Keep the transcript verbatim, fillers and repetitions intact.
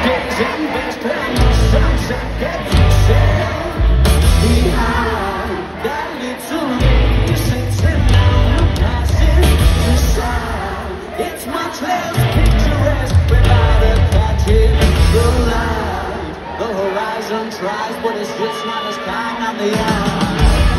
days and best and the sunset gets set behind that little lady sitting on the passenger side. It's much less picturesque without a catching the light. The horizon tries, but it's just not as kind on the eye.